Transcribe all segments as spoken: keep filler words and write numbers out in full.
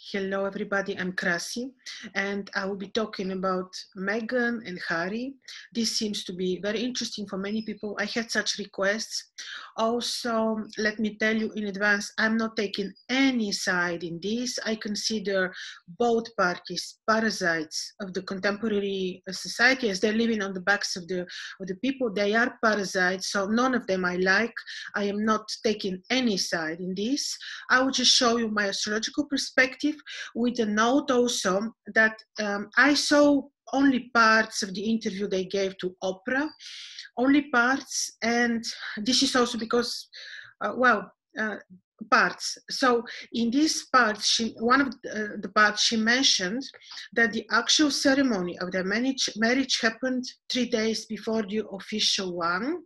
Hello, everybody. I'm Krasi, and I will be talking about Meghan and Harry. This seems to be very interesting for many people. I had such requests. Also, let me tell you in advance, I'm not taking any side in this. I consider both parties parasites of the contemporary society as they're living on the backs of the, of the people. They are parasites, so none of them I like. I am not taking any side in this. I will just show you my astrological perspective with a note also that um, I saw only parts of the interview they gave to Oprah, only parts, and this is also because, uh, well, uh, parts. So in this part, she, one of the, uh, the parts she mentioned that the actual ceremony of their marriage, marriage happened three days before the official one.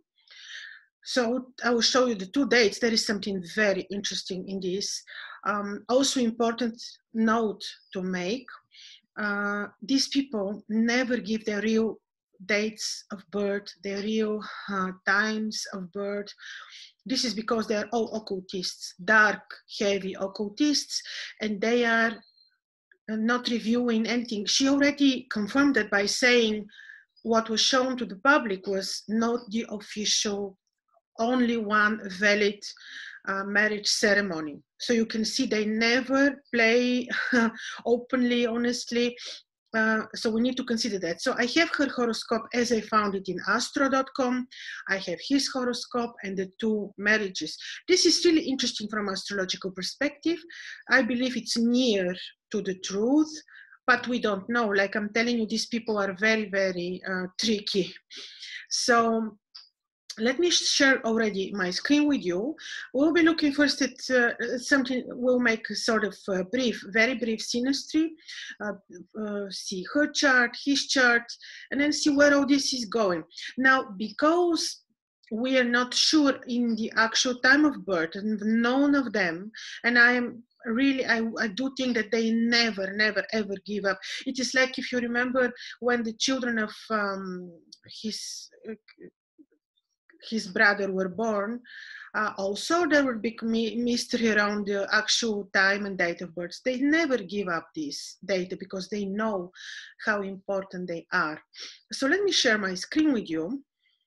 So I will show you the two dates. There is something very interesting in this. Um, also important note to make, uh, these people never give their real dates of birth, their real uh, times of birth. This is because they are all occultists, dark, heavy occultists, and they are not reviewing anything. She already confirmed that by saying what was shown to the public was not the official, only one valid uh, marriage ceremony. So you can see they never play openly, honestly. Uh, so we need to consider that. So I have her horoscope as I found it in astro dot com. I have his horoscope and the two marriages. This is really interesting from astrological perspective. I believe it's near to the truth, but we don't know. Like I'm telling you, these people are very, very uh, tricky. So let me share already my screen with you. We'll be looking first at uh, something, we'll make a sort of uh, brief, very brief synastry, uh, uh, see her chart, his chart, and then see where all this is going. Now, because we are not sure in the actual time of birth, and none of them, and I am really, I, I do think that they never, never, ever give up. It is like if you remember when the children of um, his, uh, his brother were born, uh, also there will be mystery around the actual time and date of birth. They never give up this data because they know how important they are. So let me share my screen with you.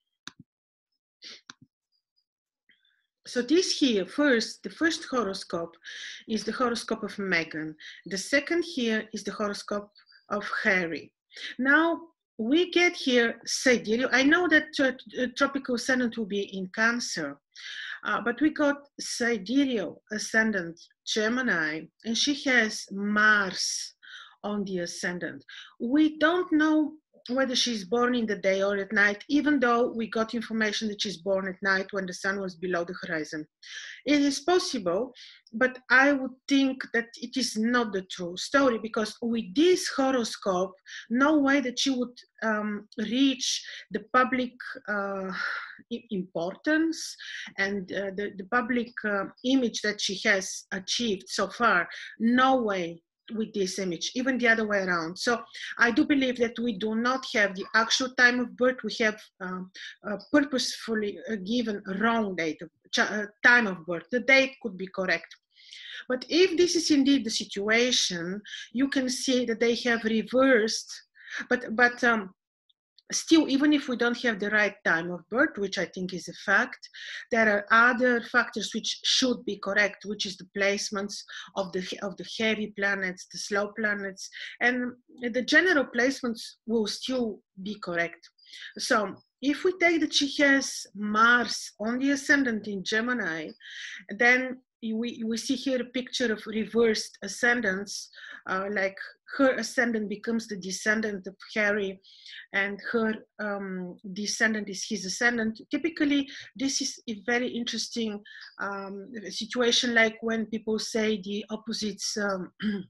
So this here, first, the first horoscope is the horoscope of Meghan. The second here is the horoscope of Harry. Now, we get here Sidereal. I know that uh, tropical ascendant will be in Cancer, uh, but we got Sidereal ascendant Gemini, and she has Mars on the ascendant. We don't know whether she's born in the day or at night, even though we got information that she's born at night when the sun was below the horizon. It is possible, but I would think that it is not the true story, because with this horoscope, no way that she would um, reach the public uh, importance and uh, the, the public uh, image that she has achieved so far. No way with this image, even the other way around. So I do believe that we do not have the actual time of birth. We have um, uh, purposefully uh, given a wrong date of uh, time of birth. The date could be correct. But if this is indeed the situation, you can see that they have reversed, but, but um, still, even if we don't have the right time of birth, which I think is a fact, there are other factors which should be correct, which is the placements of the, of the heavy planets, the slow planets, and the general placements will still be correct. So if we take that she has Mars on the ascendant in Gemini, then we, we see here a picture of reversed ascendants, uh, like her ascendant becomes the descendant of Harry, and her um, descendant is his ascendant. Typically, this is a very interesting um, situation, like when people say the opposites um,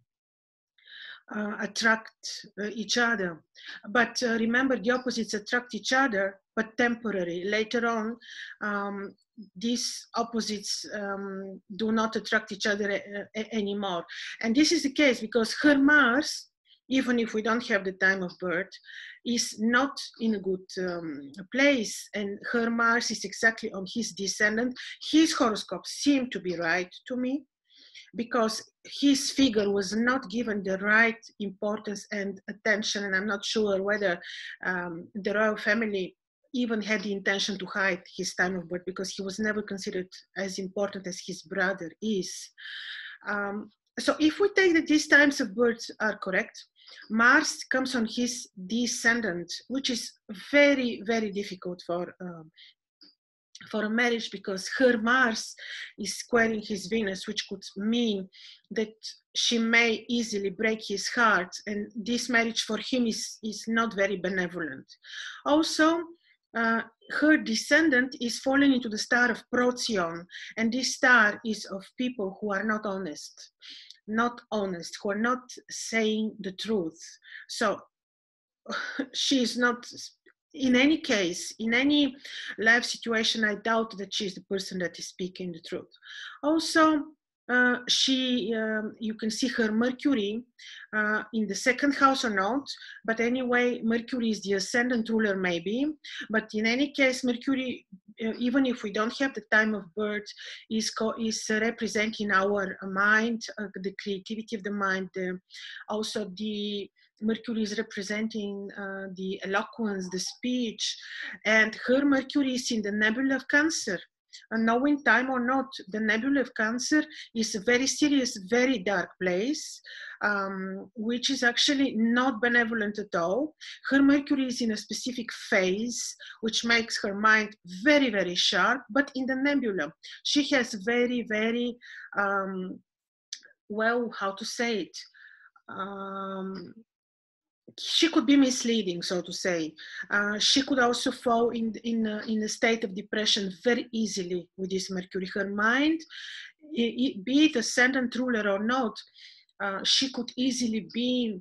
uh, attract uh, each other. But uh, remember, the opposites attract each other, but temporary. Later on, um, these opposites um, do not attract each other a- a- anymore. And this is the case because her Mars, even if we don't have the time of birth, is not in a good um, place. And her Mars is exactly on his descendant. His horoscope seemed to be right to me. because his figure was not given the right importance and attention, and I'm not sure whether um, the royal family even had the intention to hide his time of birth, because he was never considered as important as his brother is. Um, so if we take that these times of birth are correct, Mars comes on his descendant, which is very, very difficult for um, for a marriage, because her Mars is squaring his Venus, which could mean that she may easily break his heart, and this marriage for him is, is not very benevolent. Also, uh, her descendant is falling into the star of Procyon, and this star is of people who are not honest, not honest, who are not saying the truth. So she is not, in any case, in any life situation, I doubt that she's the person that is speaking the truth. Also, uh, she, um, you can see her Mercury uh, in the second house or not, but anyway, Mercury is the ascendant ruler maybe, but in any case, Mercury, uh, even if we don't have the time of birth, is, is uh, representing our mind, uh, the creativity of the mind, uh, also the Mercury is representing uh, the eloquence, the speech, and her Mercury is in the nebula of Cancer. And knowing time or not, the nebula of Cancer is a very serious, very dark place, um, which is actually not benevolent at all. Her Mercury is in a specific phase, which makes her mind very, very sharp, but in the nebula, she has very, very, um, well, how to say it? Um, she could be misleading, so to say. Uh, she could also fall in, in, uh, in a state of depression very easily with this Mercury. Her mind, it, be it ascendant ruler or not, uh, she could easily be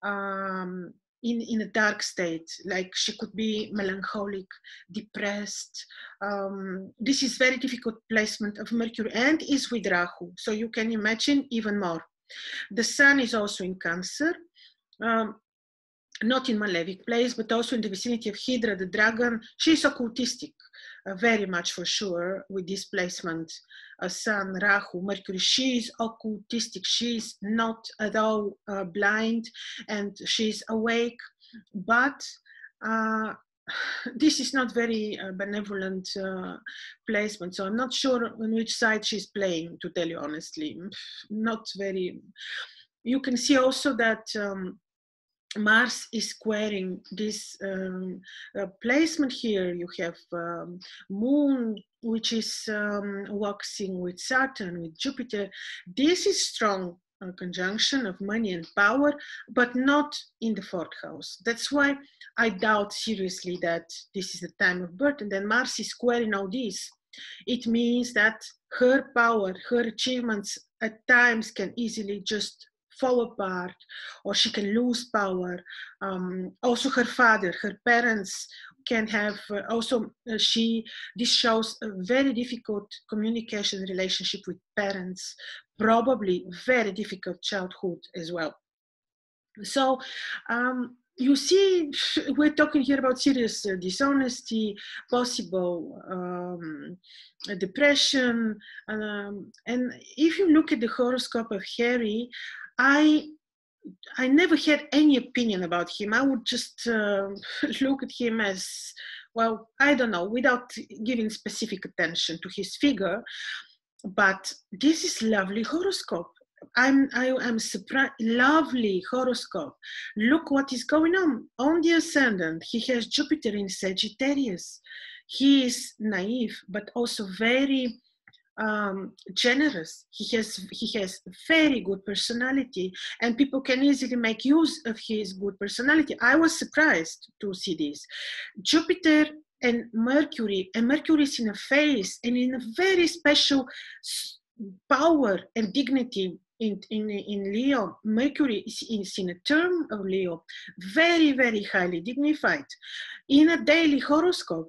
um, in, in a dark state, like she could be melancholic, depressed. Um, this is very difficult placement of Mercury, and is with Rahu, so you can imagine even more. The Sun is also in Cancer. Um, not in malefic place, but also in the vicinity of Hydra, the dragon. She's occultistic, uh, very much for sure, with this placement, uh, Sun, Rahu, Mercury. She's occultistic, she's not at all uh, blind, and she's awake, but uh, this is not very uh, benevolent uh, placement, so I'm not sure on which side she's playing, to tell you honestly. Not very. You can see also that um, Mars is squaring this um, uh, placement here. You have um, Moon, which is um, waxing with Saturn, with Jupiter. This is strong uh, conjunction of money and power, but not in the fourth house. That's why I doubt seriously that this is the time of birth. And then Mars is squaring all this. It means that her power, her achievements at times can easily just fall apart, or she can lose power. Um, also her father, her parents can have, uh, also uh, she, this shows a very difficult communication relationship with parents, probably very difficult childhood as well. So um, you see, we're talking here about serious uh, dishonesty, possible um, depression, um, and if you look at the horoscope of Harry, I I never had any opinion about him. I would just uh, look at him as, well, I don't know, without giving specific attention to his figure. But this is lovely horoscope. I'm I am surprised. Lovely horoscope. Look what is going on on the ascendant. He has Jupiter in Sagittarius. He is naive, but also very Um, generous. He has he has very good personality, and people can easily make use of his good personality. I was surprised to see this. Jupiter and Mercury, and Mercury is in a phase and in a very special power and dignity in, in, in Leo. Mercury is, is in a term of Leo, very, very highly dignified. In a daily horoscope,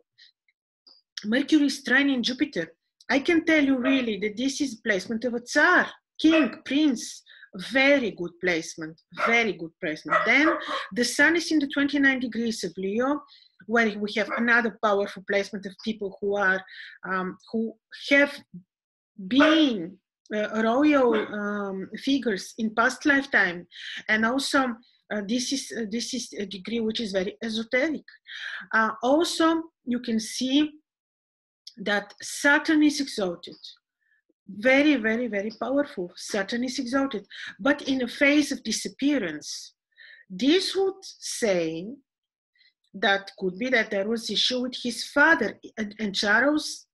Mercury is trining Jupiter. I can tell you really that this is placement of a Tsar, King, Prince, very good placement, very good placement. Then the Sun is in the twenty-nine degrees of Leo, where we have another powerful placement of people who are, um, who have been uh, royal um, figures in past lifetime, and also uh, this is uh, this is a degree which is very esoteric. Uh, also, you can see that Saturn is exalted, very, very, very powerful. Saturn is exalted, but in a phase of disappearance. This would say that could be that there was issue with his father, and, and Charles,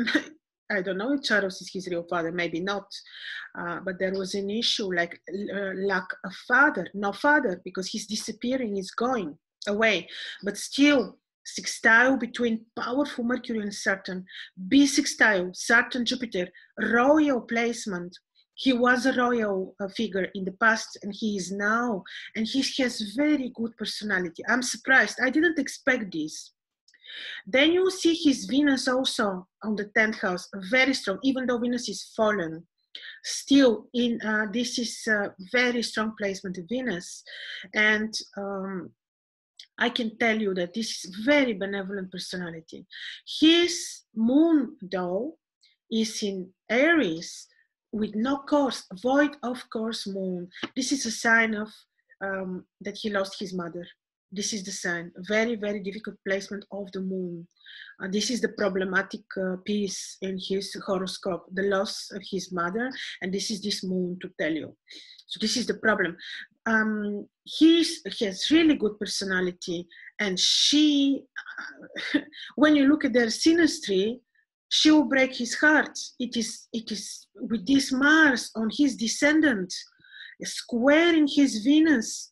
I don't know if Charles is his real father, maybe not, uh, but there was an issue like uh, lack of father, no father, because he's disappearing, he's going away, but still sextile between powerful Mercury and Saturn, bisextile, Saturn, Jupiter, royal placement. He was a royal uh, figure in the past, and he is now, and he has very good personality. I'm surprised, I didn't expect this. Then you see his Venus also on the tenth house, very strong, even though Venus is fallen. Still, in uh, this is a very strong placement of Venus. And um, I can tell you that this is very benevolent personality. His moon, though, is in Aries with no course, void of course moon. This is a sign of um, that he lost his mother. This is the sign. Very, very difficult placement of the moon. Uh, this is the problematic uh, piece in his horoscope, the loss of his mother, and this is this moon to tell you. So this is the problem. Um, he's, he has really good personality, and she, uh, when you look at their synastry, she will break his heart. It is, it is with this Mars on his descendant, squaring his Venus,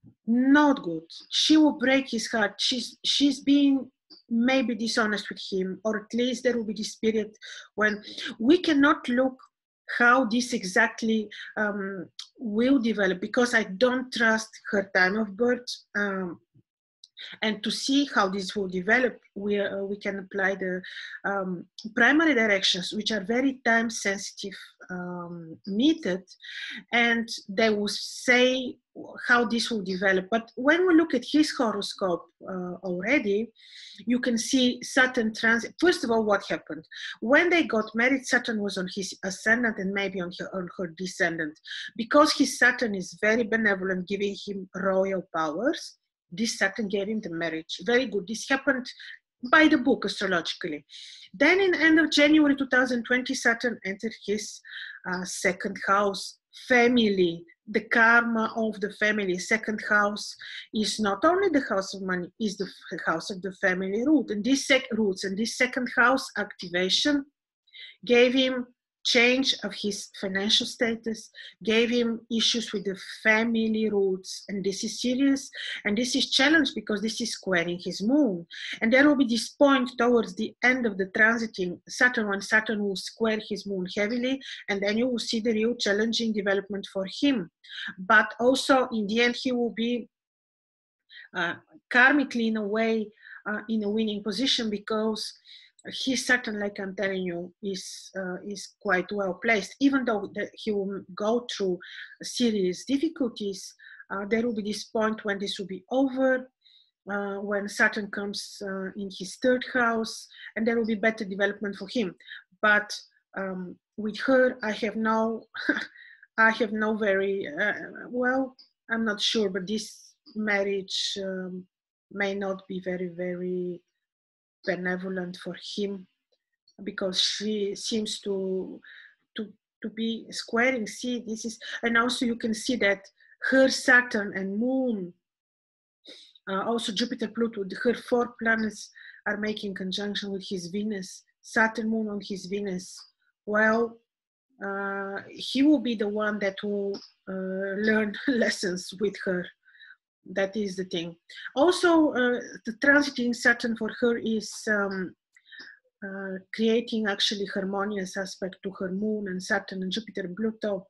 not good. She will break his heart. She's, she's being maybe dishonest with him, or at least there will be this period when we cannot look how this exactly um, will develop, because I don't trust her time of birth. Um, and to see how this will develop, we, uh, we can apply the um, primary directions, which are very time sensitive um, method, and they will say how this will develop. But when we look at his horoscope uh, already, you can see Saturn transit. First of all, what happened? When they got married, Saturn was on his ascendant and maybe on her, on her descendant. Because his Saturn is very benevolent, giving him royal powers, this Saturn gave him the marriage. Very good. This happened by the book astrologically. Then in end of January two thousand twenty, Saturn entered his uh, second house, family, the karma of the family. Second house is not only the house of money, is the house of the family root. And this sec roots and this second house activation gave him change of his financial status, gave him issues with the family roots, and this is serious, and this is challenged because this is squaring his moon. And there will be this point towards the end of the transiting Saturn, when Saturn will square his moon heavily, and then you will see the real challenging development for him. But also in the end, he will be uh, karmically in a way uh, in a winning position, because his Saturn, like I'm telling you, is uh, is quite well placed. Even though the, he will go through serious difficulties, uh, there will be this point when this will be over, uh, when Saturn comes uh, in his third house, and there will be better development for him. But um, with her, I have no, I have no very uh, well. I'm not sure, but this marriage um, may not be very, very benevolent for him, because she seems to to to be squaring. See, this is, and also you can see that her Saturn and Moon, uh, also Jupiter, Pluto, her four planets are making conjunction with his Venus. Saturn, Moon on his Venus. Well, uh, he will be the one that will uh, learn lessons with her. That is the thing. Also, uh, the transiting Saturn for her is um, uh, creating actually harmonious aspect to her moon and Saturn and Jupiter and Pluto.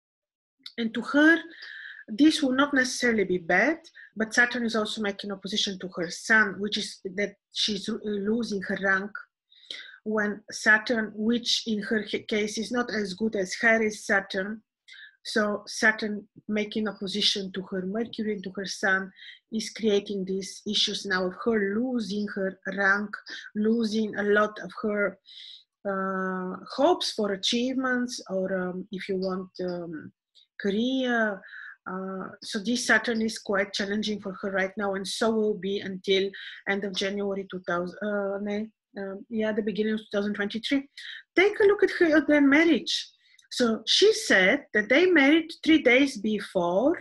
And to her, this will not necessarily be bad, but Saturn is also making opposition to her sun, which is that she's losing her rank. When Saturn, which in her case is not as good as Harry's Saturn, so Saturn making opposition to her Mercury and to her Sun is creating these issues now of her losing her rank, losing a lot of her uh, hopes for achievements, or um, if you want um, career. Uh, so this Saturn is quite challenging for her right now, and so will be until end of January two thousand. Uh, May, um, yeah, the beginning of two thousand twenty-three. Take a look at her at their marriage. So she said that they married three days before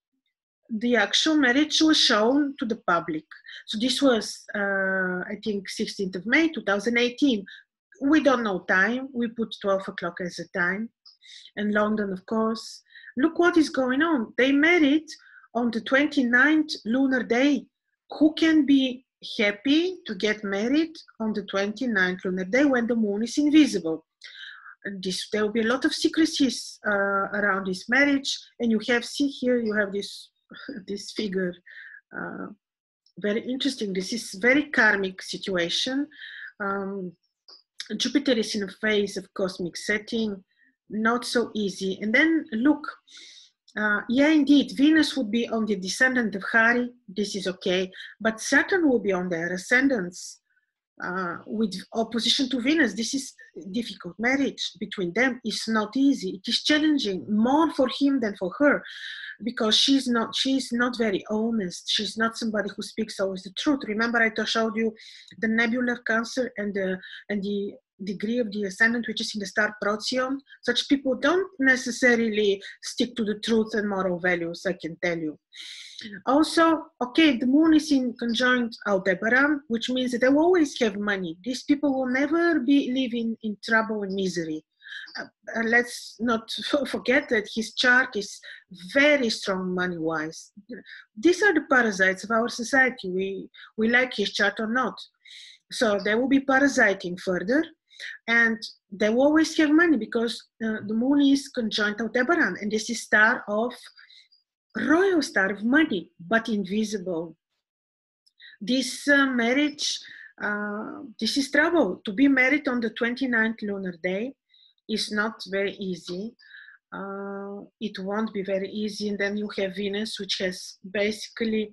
the actual marriage was shown to the public. So this was, uh, I think, sixteenth of May two thousand eighteen. We don't know time. We put twelve o'clock as a time. And London, of course. Look what is going on. They married on the twenty-ninth lunar day. Who can be happy to get married on the twenty-ninth lunar day when the moon is invisible? This, there will be a lot of secrecies uh, around this marriage. And you have, see here, you have this, this figure. Uh, very interesting. This is very karmic situation. Um, Jupiter is in a phase of cosmic setting. Not so easy. And then look, uh, yeah, indeed, Venus would be on the descendant of Hari. This is okay. But Saturn will be on their ascendants uh, with opposition to Venus. This is difficult. Marriage between them is not easy. It is challenging, more for him than for her, because she's not, she's not very honest. She's not somebody who speaks always the truth. Remember, I showed you the nebular Cancer and the, and the degree of the ascendant, which is in the star Procyon. Such people don't necessarily stick to the truth and moral values, I can tell you. Also, okay, the moon is in conjunct Aldebaran, which means that they will always have money. These people will never be living in trouble and misery. Uh, uh, let's not forget that his chart is very strong money-wise. These are the parasites of our society. We, we like his chart or not. So they will be parasiting further. And they will always have money because uh, the moon is conjunct Aldebaran, and this is star of royal star of money, but invisible. This uh, marriage, uh, this is trouble. To be married on the twenty-ninth lunar day is not very easy. Uh, it won't be very easy. And then you have Venus, which has basically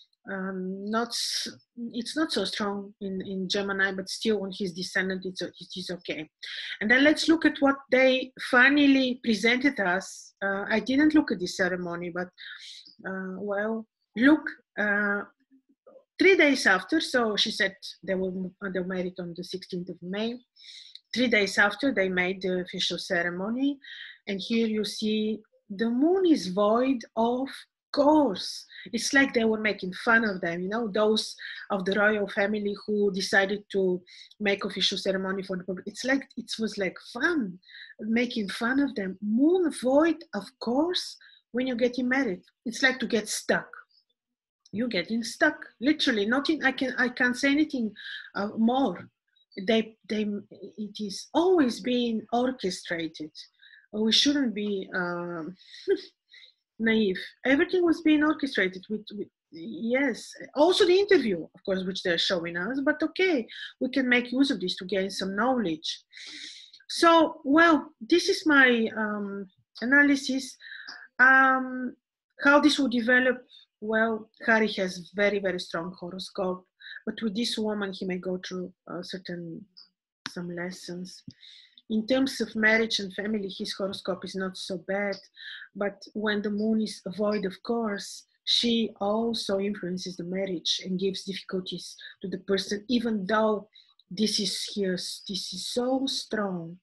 Um, not, it's not so strong in, in Gemini, but still on his descendant, it's, it is okay. And then let's look at what they finally presented us. Uh, I didn't look at this ceremony, but uh, well, look, uh, three days after, so she said they were, they were married on the sixteenth of May. Three days after, they made the official ceremony. And here you see the moon is void of course. It's like they were making fun of them, you know, those of the royal family who decided to make official ceremony for the public. It's like, it was like fun, making fun of them. Moon void, of course, when you're getting married. It's like to get stuck. You're getting stuck, literally. Nothing, I, can, I can't say anything uh, more. They, they, it is always being orchestrated. We shouldn't be... Um, naive. Everything was being orchestrated with, with, yes, also the interview, of course, which they're showing us, but okay, we can make use of this to gain some knowledge. So, well, this is my um, analysis. Um, how this will develop, well, Hari has very, very strong horoscope, but with this woman, he may go through uh, certain, some lessons. In terms of marriage and family, his horoscope is not so bad, but when the moon is void, of course, she also influences the marriage and gives difficulties to the person, even though this is here, this is so strong,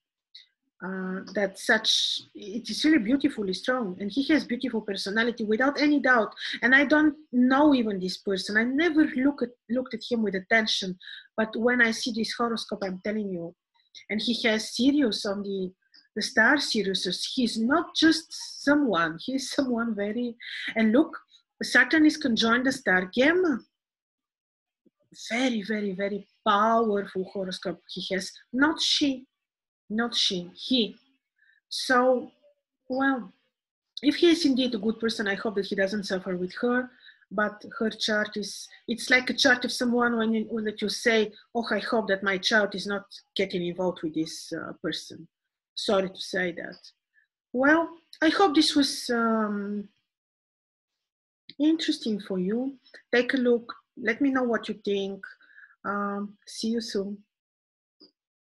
uh, that such, it is really beautifully strong, and he has beautiful personality without any doubt. And I don't know even this person. I never look at, looked at him with attention, but when I see this horoscope, I'm telling you, and he has Sirius on the, the star Sirius. He's not just someone, he's someone very, and look, Saturn is conjoined the star Gemma. Very, very, very powerful horoscope he has. Not she, not she, he. So, well, if he is indeed a good person, I hope that he doesn't suffer with her. But her chart is, it's like a chart of someone when you, when that you say, oh, I hope that my child is not getting involved with this uh, person. Sorry to say that. Well, I hope this was um, interesting for you. Take a look. Let me know what you think. Um, see you soon.